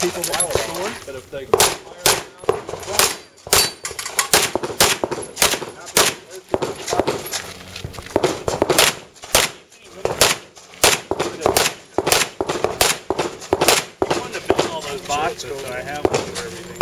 people that can score. But if they fire boxes, so I have one for everything.